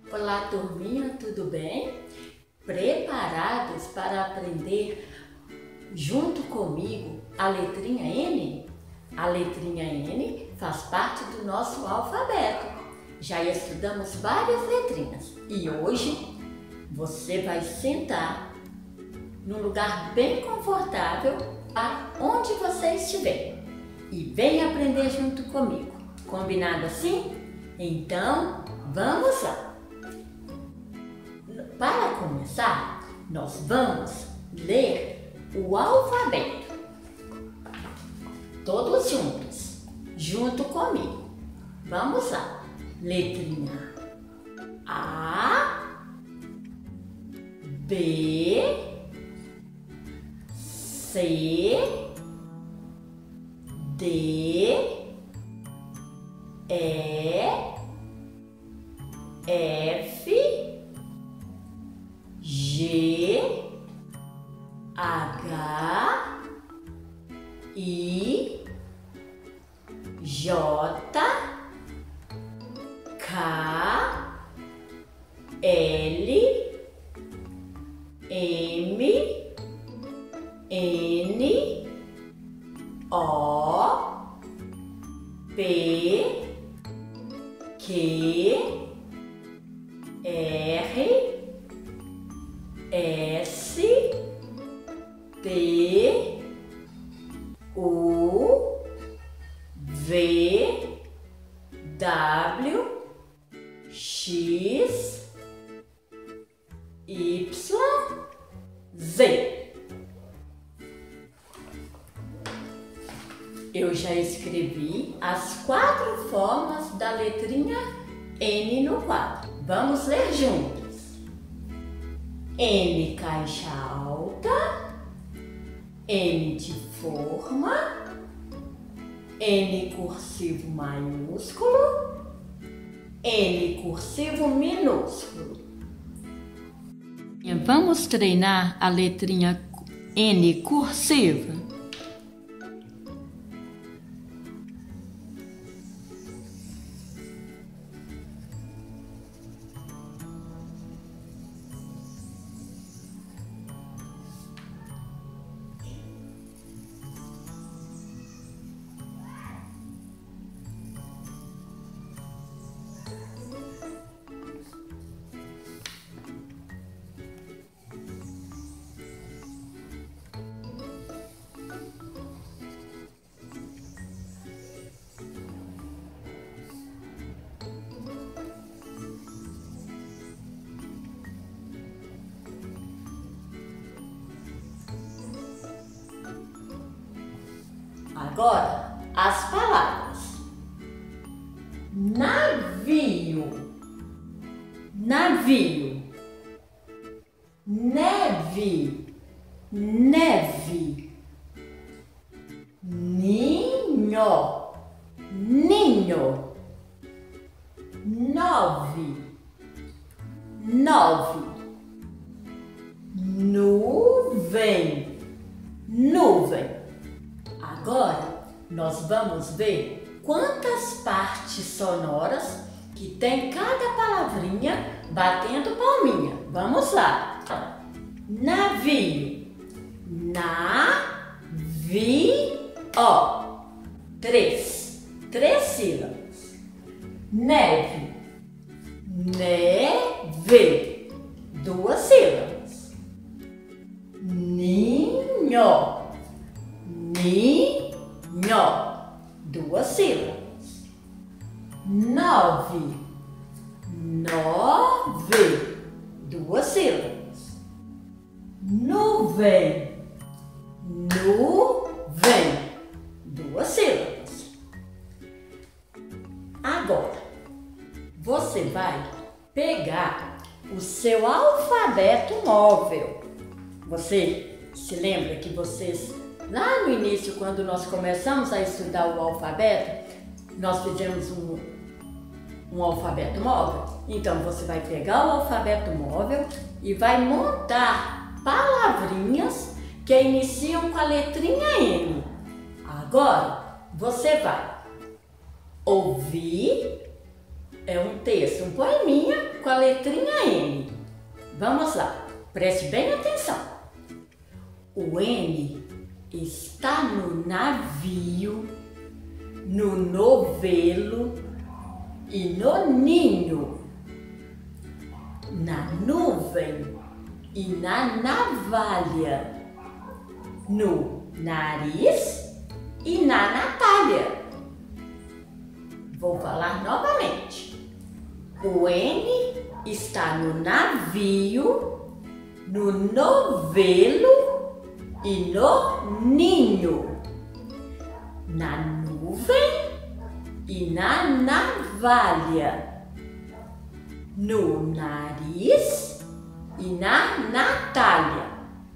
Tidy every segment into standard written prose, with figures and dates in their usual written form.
Olá, turminha, tudo bem? Preparados para aprender junto comigo a letrinha N? A letrinha N faz parte do nosso alfabeto. Já estudamos várias letrinhas e hoje você vai sentar num lugar bem confortável onde você estiver e vem aprender junto comigo. Combinado assim? Então, vamos lá! Para começar, nós vamos ler o alfabeto. Todos juntos, junto comigo. Vamos lá. Letrinha A, B, C, D, E, F, G, H, I, J, K, L, M, N, O, P, Q, R, S, T, U, V, W, X, Y, Z. Eu já escrevi as 4 formas da letrinha N no quadro. Vamos ler juntos. N caixa alta, N de forma, N cursivo maiúsculo, N cursivo minúsculo. Vamos treinar a letrinha N cursiva? Agora, as palavras. Navio, navio, neve, neve, ninho, ninho, nove, nove, nuvem, nuvem. Agora, nós vamos ver quantas partes sonoras que tem cada palavrinha batendo palminha. Vamos lá. Navio, navio, 3 sílabas. Neve, neve, 2 sílabas. Ninho, ninho, 2 sílabas. Nove, 2 sílabas. Nuvem, 2 sílabas. Agora, você vai pegar o seu alfabeto móvel. Você se lembra que vocês lá no início, quando nós começamos a estudar o alfabeto, nós fizemos um alfabeto móvel? Então, você vai pegar o alfabeto móvel e vai montar palavrinhas que iniciam com a letrinha N. Agora, você vai ouvir, é um texto, um poeminha com a letrinha N. Vamos lá, preste bem atenção. O N está no navio, no novelo e no ninho, na nuvem e na navalha, no nariz e na Natália. Vou falar novamente. O N está no navio, no novelo e no ninho, na nuvem e na navalha, no nariz e na Natália.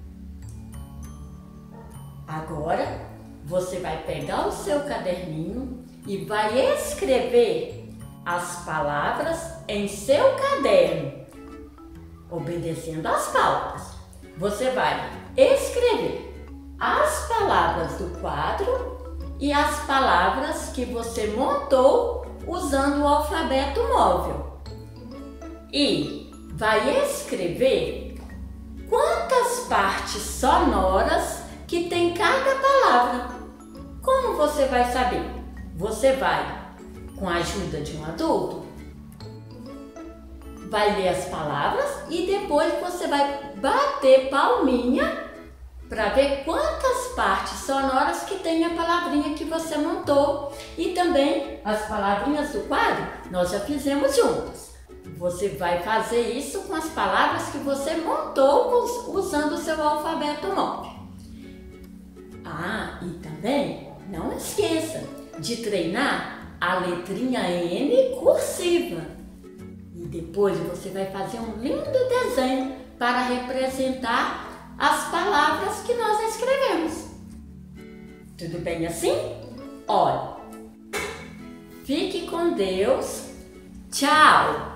Agora você vai pegar o seu caderninho e vai escrever as palavras em seu caderno, obedecendo as pautas. Você vai escrever as palavras do quadro e as palavras que você montou usando o alfabeto móvel. E vai escrever quantas partes sonoras que tem cada palavra. Como você vai saber? Você vai, com a ajuda de um adulto, vai ler as palavras e depois você vai bater palminha para ver quantas partes sonoras que tem a palavrinha que você montou. E também as palavrinhas do quadro nós já fizemos juntas. Você vai fazer isso com as palavras que você montou usando o seu alfabeto móvel. Ah, e também não esqueça de treinar a letrinha N cursiva. E depois você vai fazer um lindo desenho para representar as palavras que nós escrevemos. Tudo bem assim? Olha, fique com Deus. Tchau!